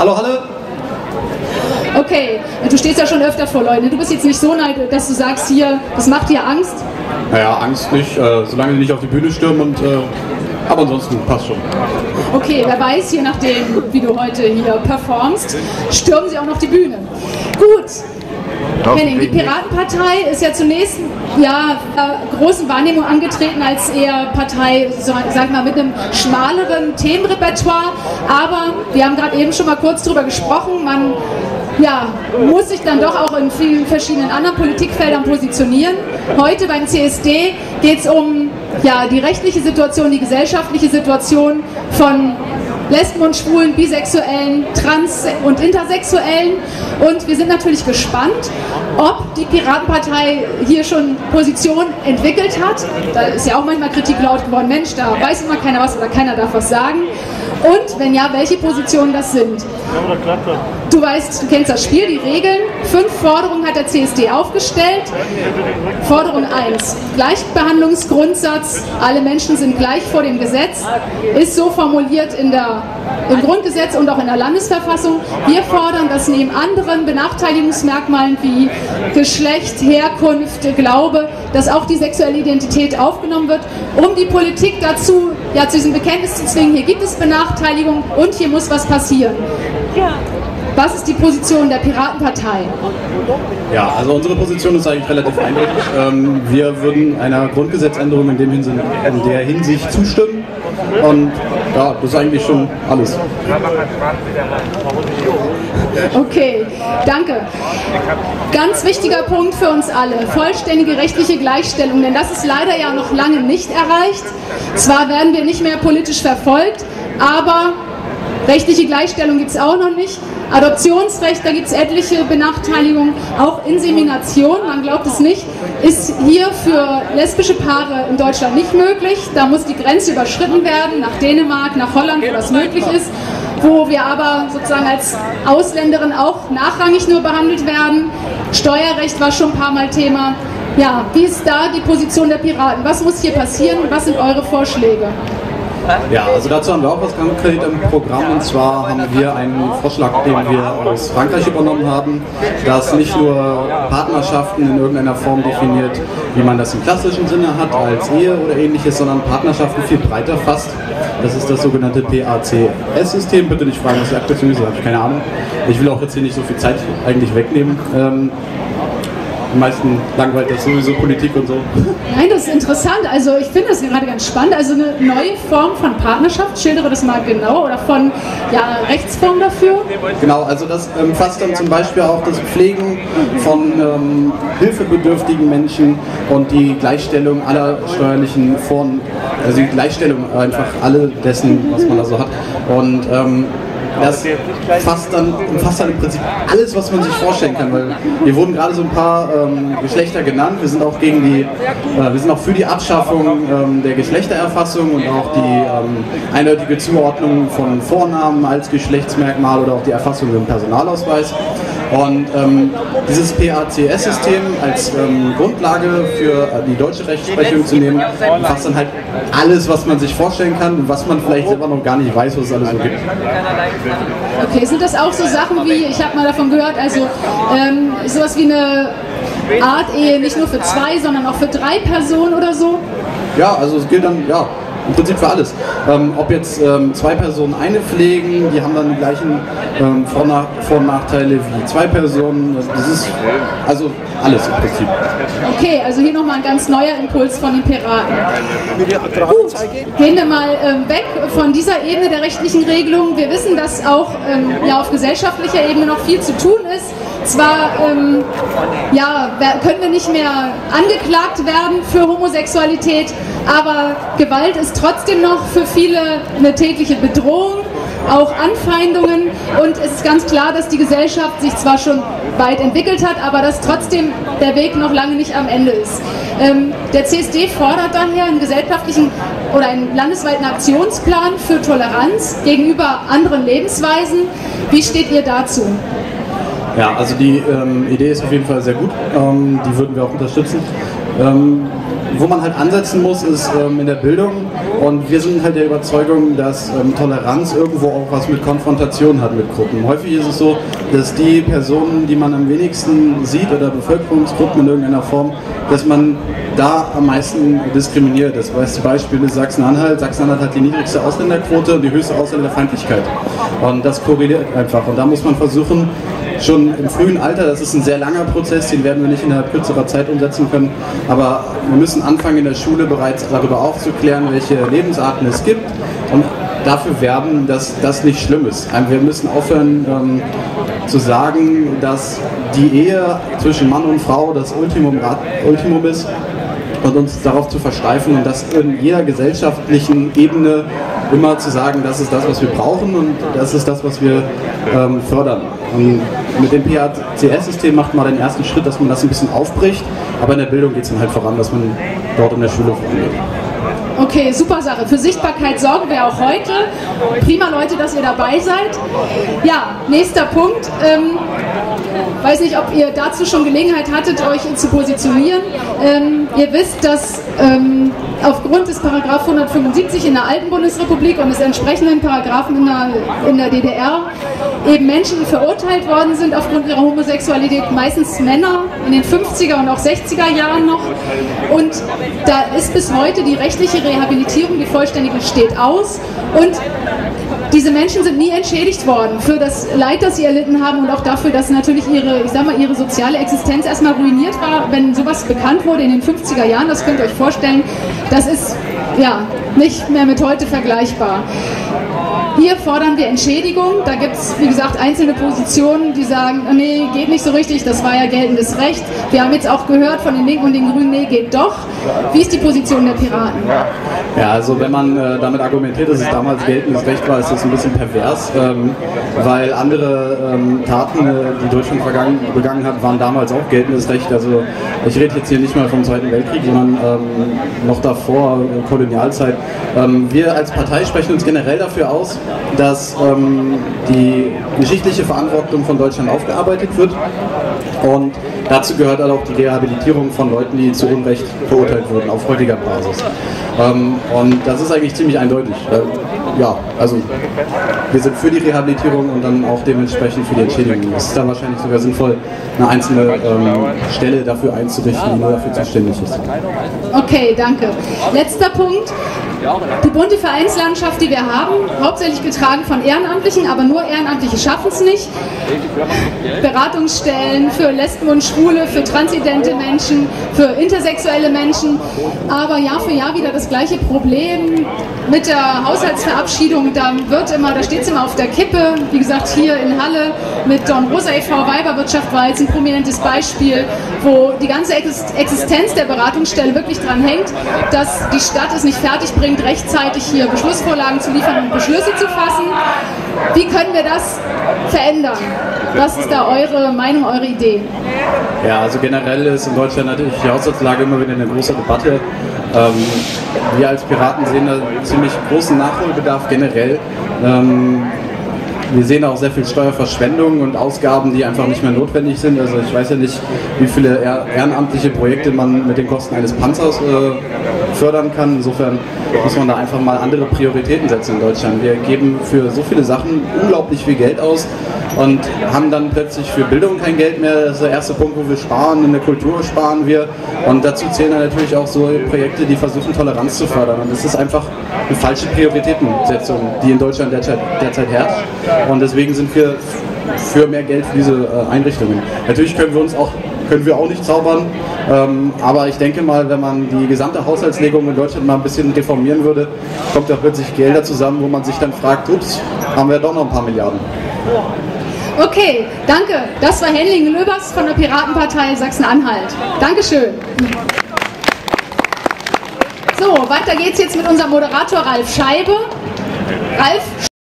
Hallo, hallo. Okay, du stehst ja schon öfter vor Leuten. Du bist jetzt nicht so neidisch, dass du sagst, hier, das macht dir Angst? Naja, Angst nicht, solange die nicht auf die Bühne stürmen aber ansonsten passt schon. Okay, wer weiß, je nachdem, wie du heute hier performst, stürmen sie auch noch die Bühne. Gut. Henning, die Piratenpartei ist ja zunächst großen Wahrnehmung angetreten als eher Partei, sag mal, mit einem schmaleren Themenrepertoire. Aber wir haben gerade eben schon mal kurz drüber gesprochen, man muss sich dann doch auch in vielen verschiedenen anderen Politikfeldern positionieren. Heute beim CSD geht es um die rechtliche Situation, die gesellschaftliche Situation von Lesben und Schwulen, Bisexuellen, Trans- und Intersexuellen. Und wir sind natürlich gespannt, ob die Piratenpartei hier schon Position entwickelt hat. Da ist ja auch manchmal Kritik laut geworden, Mensch, da weiß immer keiner was oder keiner darf was sagen. Und wenn ja, welche Positionen das sind. Du weißt, du kennst das Spiel, die Regeln. 5 Forderungen hat der CSD aufgestellt. Forderung 1, Gleichbehandlungsgrundsatz, alle Menschen sind gleich vor dem Gesetz, ist so formuliert im Grundgesetz und auch in der Landesverfassung. Wir fordern, dass neben anderen Benachteiligungsmerkmalen wie Geschlecht, Herkunft, Glaube, dass auch die sexuelle Identität aufgenommen wird, um die Politik dazu, zu diesem Bekenntnis zu zwingen, hier gibt es Benachteiligung und hier muss was passieren. Was ist die Position der Piratenpartei? Ja, also unsere Position ist eigentlich relativ eindeutig. Wir würden einer Grundgesetzänderung in der Hinsicht zustimmen. Und ja, das ist eigentlich schon alles. Okay, danke. Ganz wichtiger Punkt für uns alle, vollständige rechtliche Gleichstellung, denn das ist leider ja noch lange nicht erreicht. Zwar werden wir nicht mehr politisch verfolgt, aber rechtliche Gleichstellung gibt es auch noch nicht. Adoptionsrecht, da gibt es etliche Benachteiligungen. Auch Insemination, man glaubt es nicht, ist hier für lesbische Paare in Deutschland nicht möglich. Da muss die Grenze überschritten werden, nach Dänemark, nach Holland, wo das möglich ist. Wo wir aber sozusagen als Ausländerin auch nachrangig nur behandelt werden. Steuerrecht war schon ein paar Mal Thema. Ja, wie ist da die Position der Piraten? Was muss hier passieren? Was sind eure Vorschläge? Ja, also dazu haben wir auch was konkret im Programm, und zwar haben wir einen Vorschlag, den wir aus Frankreich übernommen haben, das nicht nur Partnerschaften in irgendeiner Form definiert, wie man das im klassischen Sinne hat, als Ehe oder ähnliches, sondern Partnerschaften viel breiter fasst. Das ist das sogenannte PACS-System. Bitte nicht fragen, was die Abkürzung ist, da habe ich keine Ahnung. Ich will auch jetzt hier nicht so viel Zeit eigentlich wegnehmen. Die meisten langweilt das sowieso Politik und so. Nein, das ist interessant. Also ich finde das gerade ganz spannend. Also eine neue Form von Partnerschaft, schildere das mal genau, oder von Rechtsform dafür? Genau, also das fasst dann zum Beispiel auch das Pflegen von hilfebedürftigen Menschen und die Gleichstellung aller steuerlichen Formen, also die Gleichstellung einfach alle dessen, was man da so hat. Und das umfasst dann im Prinzip alles, was man sich vorstellen kann, weil hier wurden gerade so ein paar Geschlechter genannt. Wir sind auch wir sind auch für die Abschaffung der Geschlechtererfassung und auch die eindeutige Zuordnung von Vornamen als Geschlechtsmerkmal oder auch die Erfassung im Personalausweis. Und dieses PACS-System als Grundlage für die deutsche Rechtsprechung zu nehmen, umfasst dann halt alles, was man sich vorstellen kann und was man vielleicht selber noch gar nicht weiß, was es alles so gibt. Okay, sind das auch so Sachen wie, ich habe mal davon gehört, also sowas wie eine Art Ehe, nicht nur für 2, sondern auch für 3 Personen oder so? Ja, also es gilt dann, im Prinzip für alles. Ob jetzt 2 Personen eine pflegen, die haben dann die gleichen Vor- und Nachteile wie 2 Personen. Das ist also alles im Prinzip. Okay, also hier nochmal ein ganz neuer Impuls von den Piraten. Gut, gehen wir mal weg von dieser Ebene der rechtlichen Regelung. Wir wissen, dass auch auf gesellschaftlicher Ebene noch viel zu tun ist. Zwar können wir nicht mehr angeklagt werden für Homosexualität, aber Gewalt ist trotzdem noch für viele eine tägliche Bedrohung, auch Anfeindungen, und es ist ganz klar, dass die Gesellschaft sich zwar schon weit entwickelt hat, aber dass trotzdem der Weg noch lange nicht am Ende ist. Der CSD fordert daher einen gesellschaftlichen oder einen landesweiten Aktionsplan für Toleranz gegenüber anderen Lebensweisen. Wie steht ihr dazu? Ja, also die Idee ist auf jeden Fall sehr gut, die würden wir auch unterstützen. Wo man halt ansetzen muss, ist in der Bildung, und wir sind halt der Überzeugung, dass Toleranz irgendwo auch was mit Konfrontation hat mit Gruppen. Häufig ist es so, dass die Personen, die man am wenigsten sieht, oder Bevölkerungsgruppen in irgendeiner Form, dass man da am meisten diskriminiert. Das beste Beispiel ist Sachsen-Anhalt. Sachsen-Anhalt hat die niedrigste Ausländerquote und die höchste Ausländerfeindlichkeit. Und das korreliert einfach. Und da muss man versuchen, schon im frühen Alter, das ist ein sehr langer Prozess, den werden wir nicht innerhalb kürzerer Zeit umsetzen können, aber wir müssen anfangen, in der Schule bereits darüber aufzuklären, welche Lebensarten es gibt, und dafür werben, dass das nicht schlimm ist. Wir müssen aufhören zu sagen, dass die Ehe zwischen Mann und Frau das Ultimum ist, und uns darauf zu versteifen und das in jeder gesellschaftlichen Ebene immer zu sagen, das ist das, was wir brauchen, und das ist das, was wir fördern. Und mit dem PACS-System macht man den ersten Schritt, dass man das ein bisschen aufbricht, aber in der Bildung geht es dann halt voran, dass man dort in der Schule vorangeht. Okay, super Sache. Für Sichtbarkeit sorgen wir auch heute. Prima, Leute, dass ihr dabei seid. Ja, nächster Punkt. Weiß nicht, ob ihr dazu schon Gelegenheit hattet, euch zu positionieren. Ihr wisst, dass aufgrund des Paragraph 175 in der alten Bundesrepublik und des entsprechenden Paragraphen in der DDR eben Menschen verurteilt worden sind aufgrund ihrer Homosexualität, meistens Männer in den 50er und auch 60er Jahren noch. Und da ist bis heute die rechtliche Rehabilitierung, die vollständige, steht aus, und diese Menschen sind nie entschädigt worden für das Leid, das sie erlitten haben, und auch dafür, dass natürlich ihre soziale Existenz erstmal ruiniert war, wenn sowas bekannt wurde in den 50er Jahren. Das könnt ihr euch vorstellen. Das ist ja nicht mehr mit heute vergleichbar. Hier fordern wir Entschädigung. Da gibt es, wie gesagt, einzelne Positionen, die sagen, nee, geht nicht so richtig, das war ja geltendes Recht. Wir haben jetzt auch gehört von den Linken und den Grünen, nee, geht doch. Wie ist die Position der Piraten? Ja, also wenn man damit argumentiert, dass es damals geltendes Recht war, ist das ein bisschen pervers, weil andere Taten, die Deutschland begangen hat, waren damals auch geltendes Recht. Also ich rede jetzt hier nicht mal vom Zweiten Weltkrieg, sondern noch davor, Kolonialzeit. Wir als Partei sprechen uns generell dafür aus, dass die geschichtliche Verantwortung von Deutschland aufgearbeitet wird, und dazu gehört halt auch die Rehabilitierung von Leuten, die zu Unrecht verurteilt wurden, auf heutiger Basis. Und das ist eigentlich ziemlich eindeutig. Ja, also wir sind für die Rehabilitierung und dann auch dementsprechend für die Entschädigung. Es ist dann wahrscheinlich sogar sinnvoll, eine einzelne Stelle dafür einzurichten, die nur dafür zuständig ist. Okay, danke. Letzter Punkt. Die bunte Vereinslandschaft, die wir haben, hauptsächlich getragen von Ehrenamtlichen, aber nur Ehrenamtliche schaffen es nicht. Beratungsstellen für Lesben und Schwule, für transidente Menschen, für intersexuelle Menschen, aber Jahr für Jahr wieder das gleiche Problem mit der Haushaltsverabschiedung. Da steht es immer auf der Kippe. Wie gesagt, hier in Halle mit Don Rosa e.V. Weiberwirtschaft war jetzt ein prominentes Beispiel, wo die ganze Existenz der Beratungsstelle wirklich dran hängt, dass die Stadt es nicht fertig bringt, rechtzeitig hier Beschlussvorlagen zu liefern und Beschlüsse zu fassen. Wie können wir das verändern? Was ist da eure Meinung, eure Idee? Ja, also generell ist in Deutschland natürlich die Haushaltslage immer wieder eine große Debatte. Wir als Piraten sehen da ziemlich großen Nachholbedarf generell. Wir sehen auch sehr viel Steuerverschwendung und Ausgaben, die einfach nicht mehr notwendig sind. Also ich weiß ja nicht, wie viele ehrenamtliche Projekte man mit den Kosten eines Panzers fördern kann. Insofern muss man da einfach mal andere Prioritäten setzen in Deutschland. Wir geben für so viele Sachen unglaublich viel Geld aus und haben dann plötzlich für Bildung kein Geld mehr. Das ist der erste Punkt, wo wir sparen. In der Kultur sparen wir. Und dazu zählen dann natürlich auch so Projekte, die versuchen, Toleranz zu fördern. Und das ist einfach eine falsche Prioritätensetzung, die in Deutschland derzeit herrscht. Und deswegen sind wir für mehr Geld für diese Einrichtungen. Natürlich können wir auch nicht zaubern, aber ich denke mal, wenn man die gesamte Haushaltslegung in Deutschland mal ein bisschen reformieren würde, kommt da plötzlich Gelder zusammen, wo man sich dann fragt, ups, haben wir doch noch ein paar Milliarden. Okay, danke. Das war Henning Löbers von der Piratenpartei Sachsen-Anhalt. Dankeschön. So, weiter geht's jetzt mit unserem Moderator Ralf Scheibe. Ralf